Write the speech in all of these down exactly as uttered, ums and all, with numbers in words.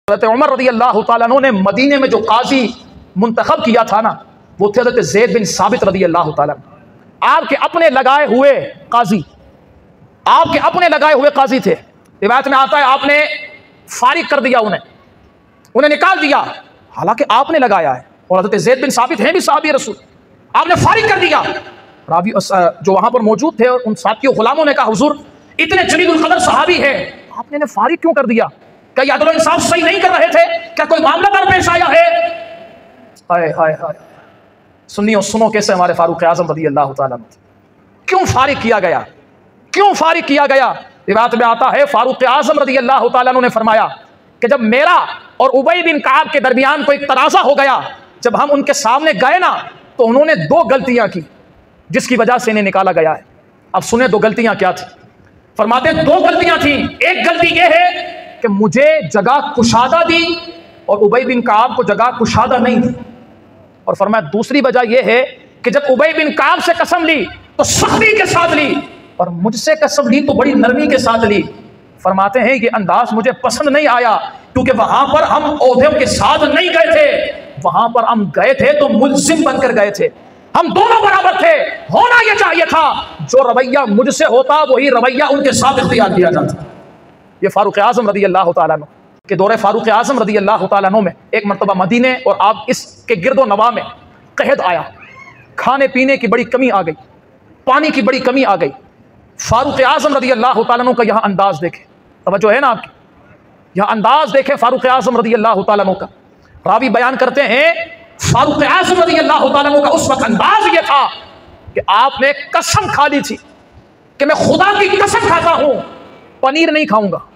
حضرت عمر رضی اللہ تعالیٰ عنہ نے مدینے میں جو قاضی منتخب کیا تھا نا، وہ تھے حضرت زید بن ثابت رضی اللہ تعالیٰ عنہ۔ آپ کے اپنے لگائے ہوئے قاضی آپ کے اپنے لگائے ہوئے قاضی تھے۔ روایت میں آتا ہے آپ نے فارغ کر دیا، انہیں انہیں نکال دیا، حالانکہ آپ نے لگایا ہے، اور حضرت زید بن ثابت ہیں بھی صحابی رسول، آپ نے فارغ کر دیا۔ راوی جو وہاں پر موجود تھے اور ان ساتھیوں غلاموں نے کہا حضور اتنے جلیل القدر صحابی ہے، آپ نے انہیں فارغ کیوں کر دیا؟ کیا یہ عدل و انصاف صحیح نہیں کر رہے تھے؟ کیا کوئی معاملہ درپیش آیا ہے؟ ہائے ہائے ہائے، سنیو سنو کیسے ہمارے فاروق اعظم رضی اللہ تعالیٰ عنہ کیوں فارغ کیا گیا، کیوں فارغ کیا گیا؟ روایت میں آتا ہے فاروق اعظم رضی اللہ تعالیٰ عنہ نے فرمایا کہ جب میرا اور ابی بن کعب کے درمیان کوئی تنازع ہو گیا، جب ہم ان کے سامنے گئے نا تو انہوں نے دو غلطیاں کی جس کی وجہ سے انہیں نکالا گیا ہے۔ اب سنیں دو غلطیاں کیا تھی؟ فرماتے ہیں دو غلطیاں تھیں، ایک غلطی یہ ہے کہ مجھے جگہ کشادہ دی اور ابی بن کعب کو جگہ کشادہ نہیں دی، اور فرمایا دوسری وجہ یہ ہے کہ جب ابی بن کعب سے قسم لی تو سختی کے ساتھ لی اور مجھ سے قسم لی تو بڑی نرمی کے ساتھ لی۔ فرماتے ہیں یہ انداز مجھے پسند نہیں آیا، کیونکہ وہاں پر ہم عہدوں کے ساتھ نہیں گئے تھے، وہاں پر ہم گئے تھے تو ملزم بن کر گئے تھے، ہم دونوں برابر تھے۔ ہونا یہ چاہیے تھا جو رویہ مجھ سے ہوتا وہی رویہ ان کے ساتھ اختیار کیا جاتا۔ یہ فاروق اعظم رضی اللہ تعالیٰ عنہ کہ دور فاروق اعظم رضی اللہ تعالیٰ عنہ میں ایک مرتبہ مدینے اور آپ اس کے گرد و نواح میں قحط آیا، کھانے پینے کی بڑی کمی آ گئی، پانی کی بڑی کمی آ گئی۔ فاروق اعظم رضی اللہ تعالیٰ عنہ کا یہاں انداز دیکھیں، توجہ ہے نا آپ کی، یہاں انداز دیکھیں فاروق اعظم رضی اللہ تعالیٰ عنہ کا۔ راوی بیان کرتے ہیں فاروق اعظم رضی اللہ تعالیٰ عنہ کا اس وقت انداز یہ تھا کہ آپ نے قسم کھا لی تھی کہ میں خدا کی قسم کھاتا ہوں پنیر نہیں کھاؤں گا،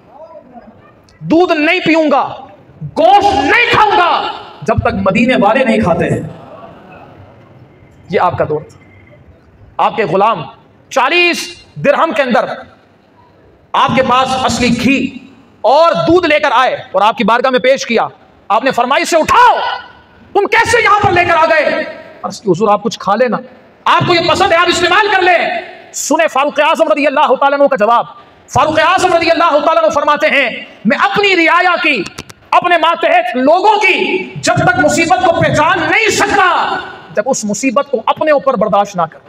دودھ نہیں پیوں گا، گوشت نہیں کھاؤں گا جب تک مدینے والے نہیں کھاتے ہیں۔ یہ آپ کا دور تھا۔ آپ کے غلام چالیس درہم کے اندر آپ کے پاس اصلی گھی اور دودھ لے کر آئے اور آپ کی بارگاہ میں پیش کیا۔ آپ نے فرمائی سے اٹھاؤ، تم کیسے یہاں پر لے کر آ گئے؟ عرض کی حضور آپ کچھ کھا لینا، آپ کو یہ پسند ہے آپ استعمال کر لیں۔ سنیں فاروق اعظم رضی اللہ تعالیٰ عنہ کا جواب۔ فاروق اعظم رضی اللہ تعالیٰ عنہ فرماتے ہیں میں اپنی رعایا کی، اپنے ماتحت لوگوں کی جب تک مصیبت کو پہچان نہیں سکتا جب اس مصیبت کو اپنے اوپر برداشت نہ کر۔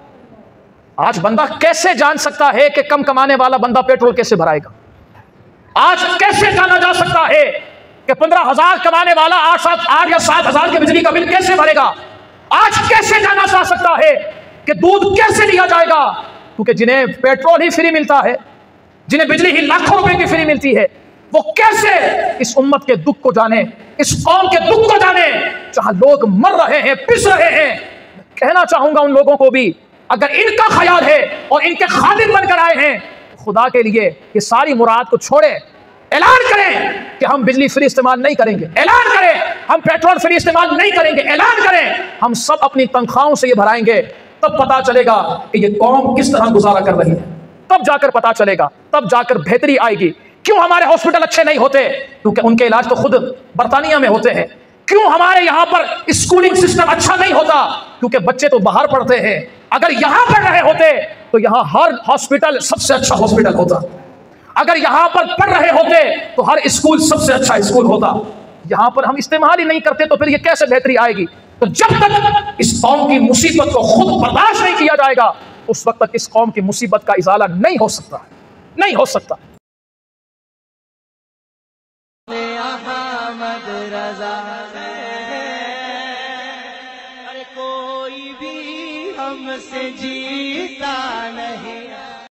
آج بندہ کیسے جان سکتا ہے کہ کم کمانے والا بندہ پیٹرول کیسے بھرائے گا؟ آج کیسے جانا جا سکتا ہے کہ پندرہ ہزار کمانے والا آٹھ سات آٹھ یا سات ہزار کے بجلی کا بل کیسے بھرے گا؟ آج کیسے جانا جا سکتا ہے کہ دودھ کیسے لیا جائے گا؟ کیونکہ جنہیں پیٹرول ہی فری ملتا ہے، جنہیں بجلی ہی لاکھوں روپے کی فری ملتی ہے، وہ کیسے اس امت کے دکھ کو جانے، اس قوم کے دکھ کو جانے جہاں لوگ مر رہے ہیں، پس رہے ہیں۔ کہنا چاہوں گا ان لوگوں کو بھی اگر ان کا خیال ہے اور ان کے خادم بن کر آئے ہیں، خدا کے لیے یہ ساری مراد کو چھوڑے، اعلان کریں کہ ہم بجلی فری استعمال نہیں کریں گے، اعلان کریں ہم پیٹرول فری استعمال نہیں کریں گے، اعلان کریں ہم سب اپنی تنخواہوں سے یہ بھرائیں گے۔ تب پتا چلے گا کہ یہ قوم کس طرح گزارا کر رہی ہے، تب جا کر پتا چلے گا، تب جا کر بہتری آئے گی۔ کیوں ہمارے ہاسپٹل اچھے نہیں ہوتے؟ کیونکہ ان کے علاج تو خود برطانیہ میں ہوتے ہیں۔ کیوں ہمارے یہاں پر اسکولنگ سسٹم اچھا نہیں ہوتا؟ کیونکہ بچے تو باہر پڑھتے ہیں۔ اگر یہاں پڑھ رہے ہوتے تو یہاں ہر ہاسپٹل سب سے اچھا ہاسپٹل ہوتا، اگر یہاں پر پڑھ رہے ہوتے تو ہر اسکول سب سے اچھا اسکول ہوتا۔ یہاں پر ہم استعمال ہی نہیں کرتے تو پھر یہ کیسے بہتری آئے گی؟ تو جب تک اس قوم کی مصیبت کو خود برداشت نہیں کیا جائے گا اس وقت تک اس قوم کی مصیبت کا ازالہ نہیں ہو سکتا، نہیں ہو سکتا۔ کوئی بھی ہم سے جیتا نہیں۔